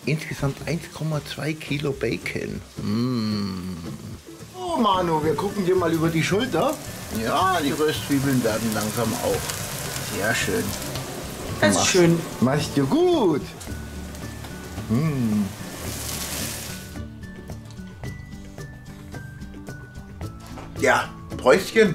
insgesamt 1,2 Kilo Bacon. Oh Manu, wir gucken dir mal über die Schulter. Ja, die Röstzwiebeln werden langsam auf. Sehr schön. Das ist schön. Machst du gut. Ja, Päuschen.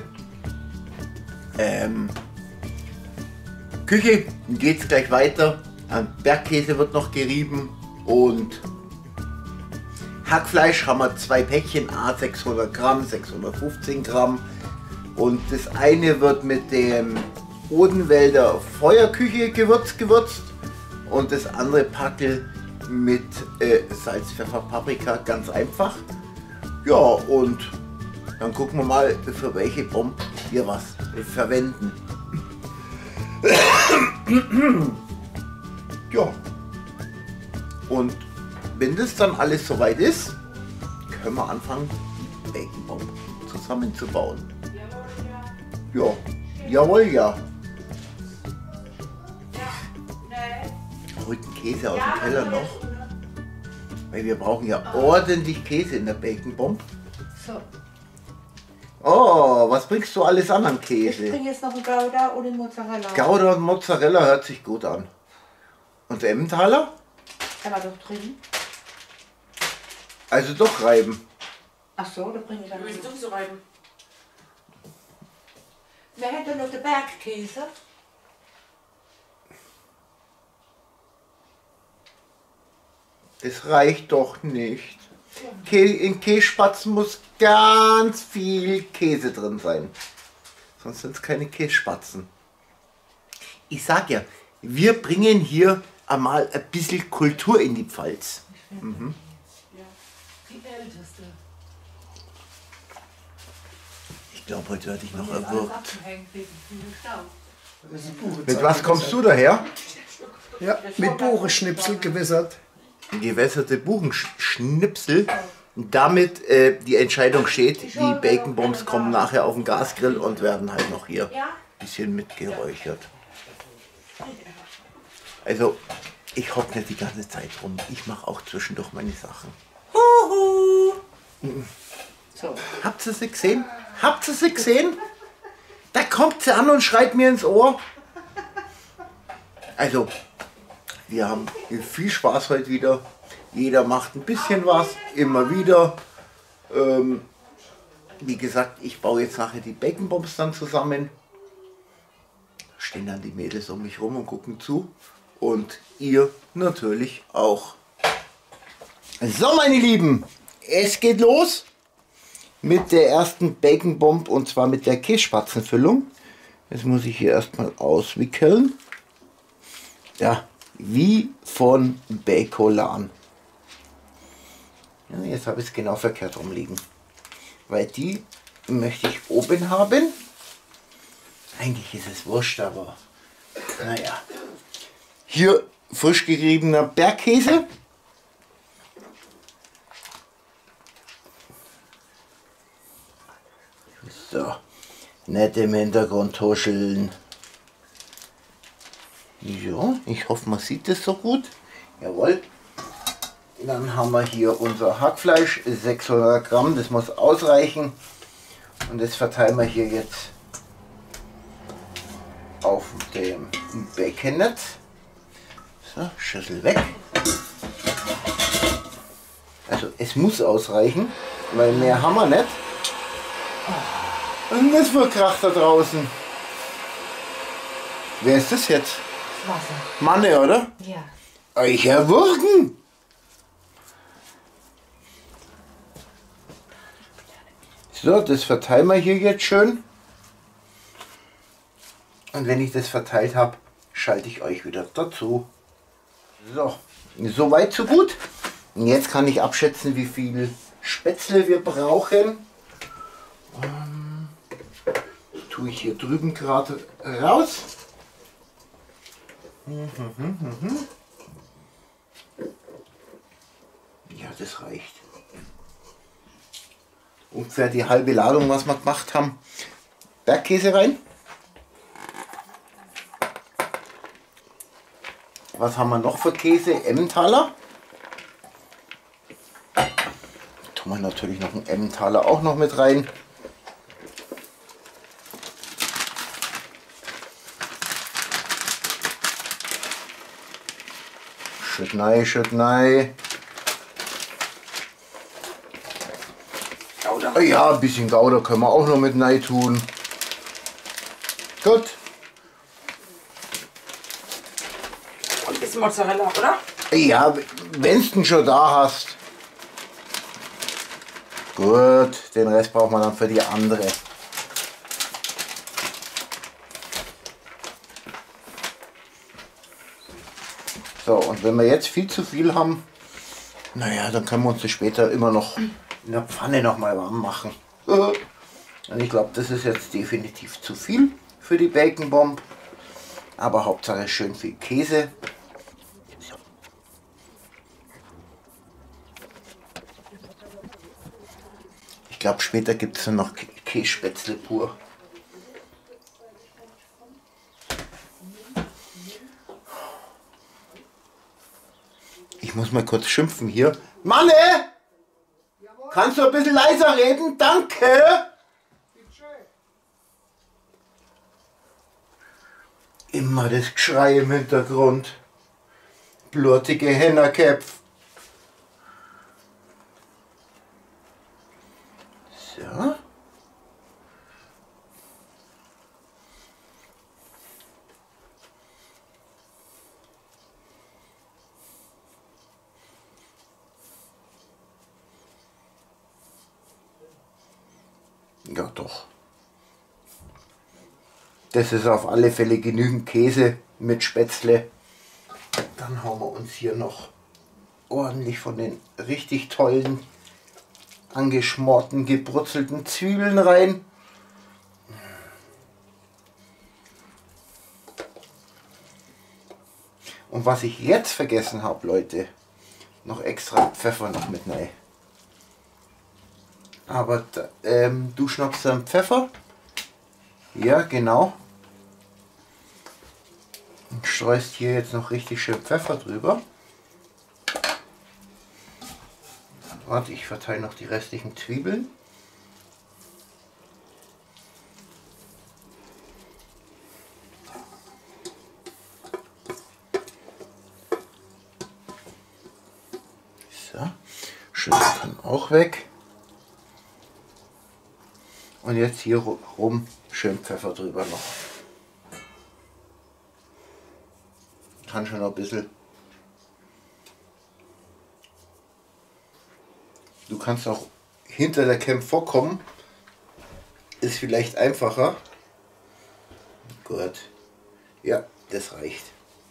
Küche, geht's gleich weiter. Bergkäse wird noch gerieben und Hackfleisch haben wir 2 Päckchen, 600 Gramm, 615 Gramm. Und das eine wird mit dem Odenwälder Feuerküche gewürzt und das andere Packel mit Salz, Pfeffer, Paprika, ganz einfach. Ja, und dann gucken wir mal, für welche Bombe wir was verwenden. Ja, und wenn das dann alles soweit ist, können wir anfangen, die Bacon Bomb zusammenzubauen. Ja, jawohl, ja. Holt den Käse aus dem Keller noch, weil wir brauchen ja ordentlich Käse in der Bacon Bomb. So. Oh, was bringst du alles an Ich Käse? bringe jetzt noch einen Gouda und einen Mozzarella. Gouda und Mozzarella hört sich gut an. Und der Emmentaler? Er war doch drin. Also doch reiben. Ach so, da bringe ich dann. Du willst doch so reiben. Wer hätte noch den Bergkäse? Es reicht doch nicht. In Kässpatzen muss ganz viel Käse drin sein. Sonst sind es keine Kässpatzen. Ich sag ja, wir bringen hier einmal ein bisschen Kultur in die Pfalz. Mhm. Die Älteste. Ich glaube, heute werde ich noch erwürgt. Mit Mit was kommst du daher? Ja, mit Buchenschnipsel gewässert. Gewässerte Buchenschnipsel. Damit die Entscheidung steht, die Bacon Bombs kommen nachher auf den Gasgrill und werden halt noch hier ein bisschen mitgeräuchert. Also, ich hocke nicht die ganze Zeit rum. Ich mache auch zwischendurch meine Sachen. So. Habt ihr sie gesehen? Habt ihr sie gesehen? Da kommt sie an und schreit mir ins Ohr. Also, wir haben viel Spaß heute wieder. Jeder macht ein bisschen was, immer wieder. Wie gesagt, ich baue jetzt nachher die Bacon Bombs dann zusammen. Stehen dann die Mädels um mich rum und gucken zu. Und ihr natürlich auch. So, meine Lieben, es geht los mit der ersten Bacon Bomb und zwar mit der Käsespatzenfüllung. Jetzt muss ich hier erstmal auswickeln. Ja, wie von Bacolan. Ja, jetzt habe ich es genau verkehrt rumliegen. Weil die möchte ich oben haben. Eigentlich ist es wurscht, aber naja. Hier frisch geriebener Bergkäse. So, nett im Hintergrund tuscheln. Ja, ich hoffe, man sieht das so gut. Jawohl. Dann haben wir hier unser Hackfleisch, 600 Gramm, das muss ausreichen. Und das verteilen wir hier jetzt auf dem Baconnetz. So, Schüssel weg. Also es muss ausreichen, weil mehr haben wir nicht. Und das wird Krach da draußen. Wer ist das jetzt? Wasser. Manne, oder? Ja. Euch erwürgen! So, das verteilen wir hier jetzt schön. Und wenn ich das verteilt habe, schalte ich euch wieder dazu. So, soweit so gut. Und jetzt kann ich abschätzen, wie viel Spätzle wir brauchen. Tue ich hier drüben gerade raus. Ja, das reicht. Ungefähr die halbe Ladung, was wir gemacht haben. Bergkäse rein. Was haben wir noch für Käse? Emmentaler. Tun wir natürlich noch einen Emmentaler auch noch mit rein. Schütt nein. Gouda. Ja, ein bisschen Gouda können wir auch noch mit rein tun. Gut. Und ein bisschen Mozzarella, oder? Ja, wenn du den schon da hast. Gut, den Rest braucht man dann für die andere. So, und wenn wir jetzt viel zu viel haben, naja, dann können wir uns das später immer noch in der Pfanne noch mal warm machen. Und ich glaube, das ist jetzt definitiv zu viel für die Bacon Bomb. Aber Hauptsache schön viel Käse. Ich glaube, später gibt es noch Kässpätzle pur. Ich muss mal kurz schimpfen hier. Manne! Kannst du ein bisschen leiser reden? Danke! Immer das Geschrei im Hintergrund. Blutige Hennerköpf. So. Ja doch. Das ist auf alle Fälle genügend Käse mit Spätzle. Dann hauen wir uns hier noch ordentlich von den richtig tollen, angeschmorten, gebrutzelten Zwiebeln rein. Und was ich jetzt vergessen habe, Leute, noch extra Pfeffer noch mit rein. Aber du schnappst dann Pfeffer. Ja, genau. Und streust hier jetzt noch richtig schön Pfeffer drüber. Warte, ich verteile noch die restlichen Zwiebeln. So, Schüssel kann auch weg. Und jetzt hier rum schön Pfeffer drüber noch. Kann schon noch ein bisschen. Du kannst auch hinter der Cam vorkommen. Ist vielleicht einfacher. Gut. Ja, das reicht.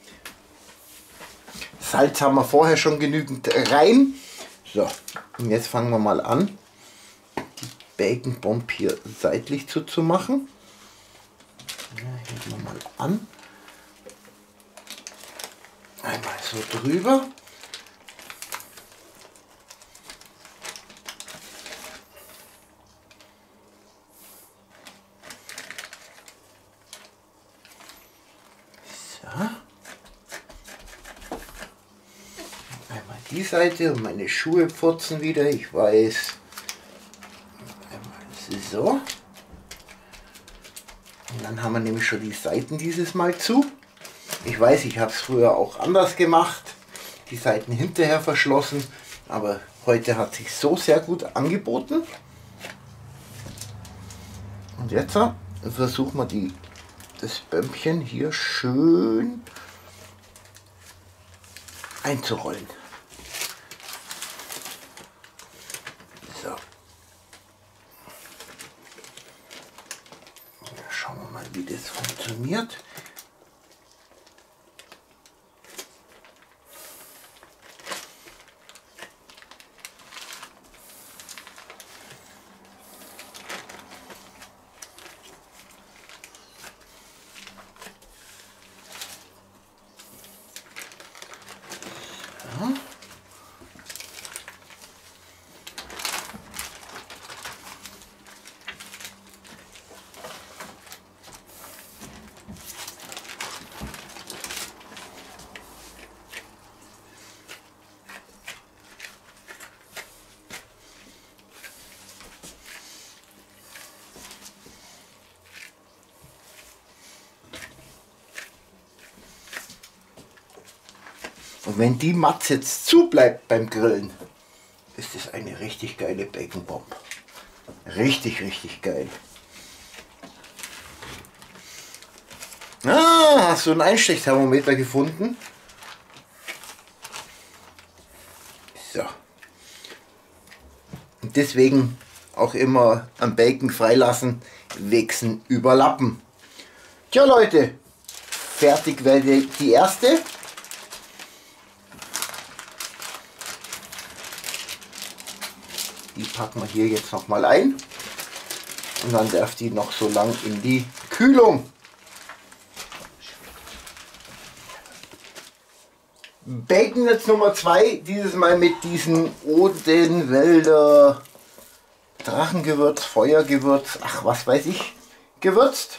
Salz haben wir vorher schon genügend rein. So, und jetzt fangen wir mal an, die Bacon Bomb hier seitlich zuzumachen. Ja, heben wir mal an. Einmal so drüber. So. Einmal die Seite und meine Schuhe putzen wieder, ich weiß. Einmal so. Und dann haben wir nämlich schon die Seiten dieses Mal zu. Ich weiß, ich habe es früher auch anders gemacht, die Seiten hinterher verschlossen, aber heute hat sich so sehr gut angeboten. Und jetzt versuchen wir das Bömmchen hier schön einzurollen. So. Schauen wir mal, wie das funktioniert. Und wenn die Matze jetzt zu bleibt beim Grillen, ist es eine richtig geile Bacon Bomb. Richtig, richtig geil. Ah, hast du ein Einstechthermometer gefunden? So. Und deswegen auch immer am Bacon freilassen, wechseln, überlappen. Tja Leute, fertig wäre die erste. Die packen wir hier jetzt noch mal ein. Und dann darf die noch so lang in die Kühlung. Bacon jetzt Nummer 2, dieses Mal mit diesen Odenwälder Drachengewürz, Feuergewürz, ach was weiß ich, gewürzt.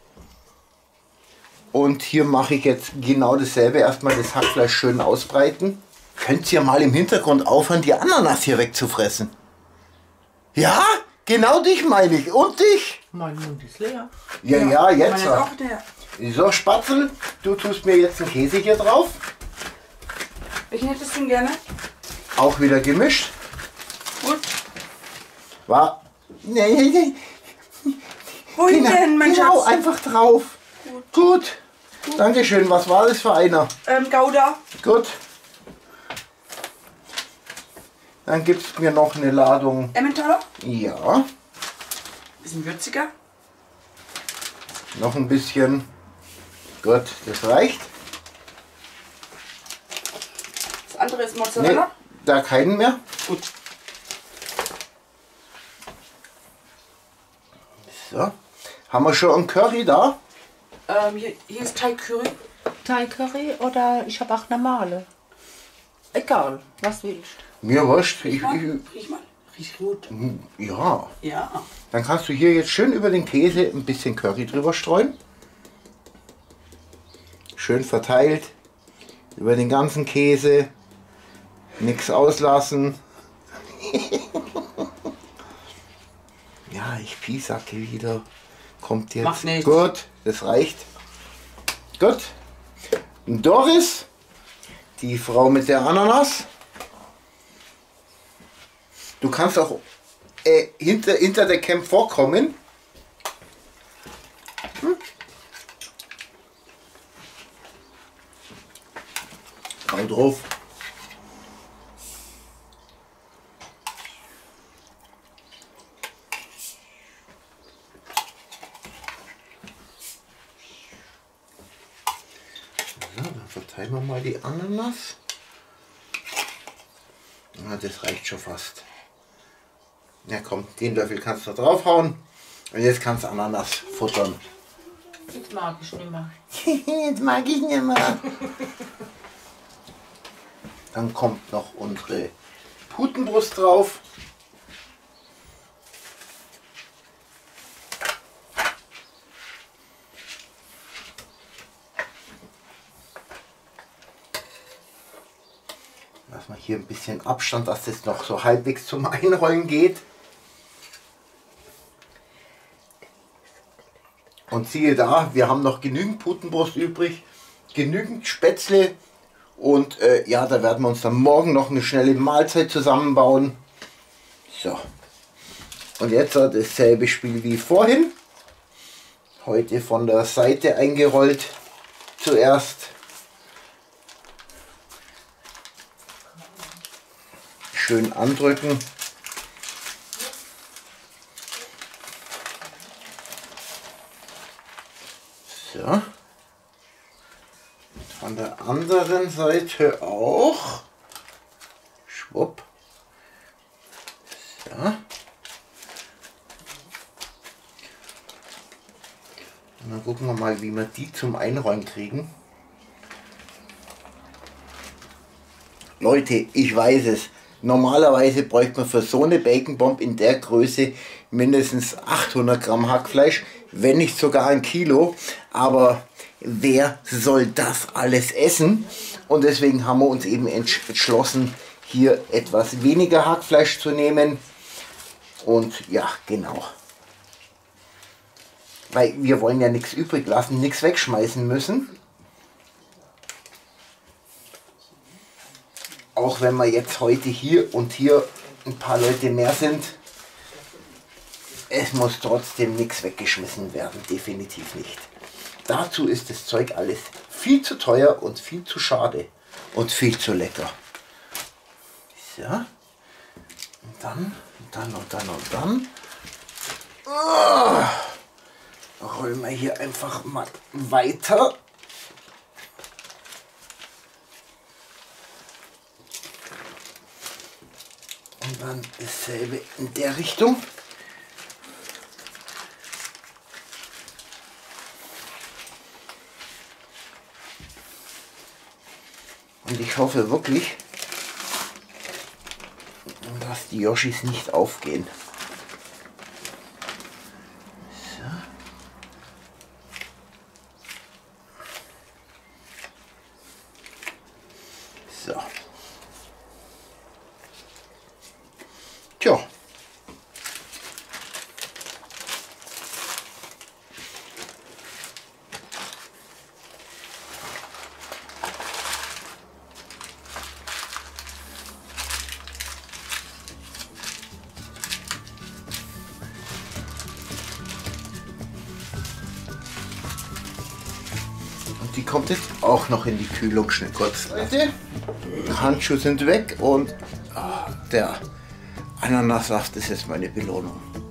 Und hier mache ich jetzt genau dasselbe, erstmal das Hackfleisch schön ausbreiten. Könnt ihr mal im Hintergrund aufhören, die Ananas hier wegzufressen? Ja, genau dich meine ich. Und dich? Mein Mund ist leer. Ja, jetzt. Meine auch der. So, Spatzel, du tust mir jetzt einen Käse hier drauf. Welchen hättest du denn gerne? Auch wieder gemischt. Gut. War. Nee. Wohin denn, mein Genau, Schatz? einfach drauf. Gut. Dankeschön. Was war das für einer? Gouda. Gut. Dann gibt es mir noch eine Ladung. Emmentaler. Ja. Bisschen würziger. Noch ein bisschen. Gut, das reicht. Das andere ist Nee, Mozzarella. da keinen mehr. Gut. So. Haben wir schon einen Curry da? Hier ist Thai Curry. Thai Curry oder ich habe auch normale. Egal, was willst. Mir wurscht. Riech mal. Riecht gut. Ja. Ja. Dann kannst du hier jetzt schön über den Käse ein bisschen Curry drüber streuen. Schön verteilt. Über den ganzen Käse. Nichts auslassen. Ja, ich piesacke wieder. Kommt jetzt. Macht nichts. Gut, das reicht. Gut. Doris, die Frau mit der Ananas. Du kannst auch hinter der Cam vorkommen. Hau drauf. So, dann verteilen wir mal die Ananas. Ja, das reicht schon fast. Ja komm, den Löffel kannst du draufhauen. Und jetzt kannst du Ananas futtern. Jetzt mag ich nicht mehr. Jetzt mag ich nicht mehr. Dann kommt noch unsere Putenbrust drauf. Lass mal hier ein bisschen Abstand, dass das noch so halbwegs zum Einrollen geht. Und siehe da, wir haben noch genügend Putenbrust übrig, genügend Spätzle und ja, da werden wir uns dann morgen noch eine schnelle Mahlzeit zusammenbauen. So, und jetzt dasselbe Spiel wie vorhin. Heute von der Seite eingerollt zuerst. Schön andrücken. So. Von der anderen Seite auch. Schwupp. So. Und dann gucken wir mal, wie wir die zum Einrollen kriegen. Leute, ich weiß es. Normalerweise bräuchte man für so eine Bacon Bomb in der Größe mindestens 800 Gramm Hackfleisch, wenn nicht sogar ein Kilo. Aber wer soll das alles essen? Und deswegen haben wir uns eben entschlossen, hier etwas weniger Hackfleisch zu nehmen. Und ja, genau. Weil wir wollen ja nichts übrig lassen, nichts wegschmeißen müssen. auch wenn wir jetzt heute hier und hier ein paar Leute mehr sind, es muss trotzdem nichts weggeschmissen werden, definitiv nicht. Dazu ist das Zeug alles viel zu teuer und viel zu schade und viel zu lecker. So, und dann. Rollen wir hier einfach mal weiter. Und dann dasselbe in der Richtung. Und ich hoffe wirklich, dass die Yoshis nicht aufgehen. So. So. Tja. Die kommt jetzt auch noch in die Kühlung schnell kurz. Leute, Handschuhe sind weg und der Ananassaft ist jetzt meine Belohnung.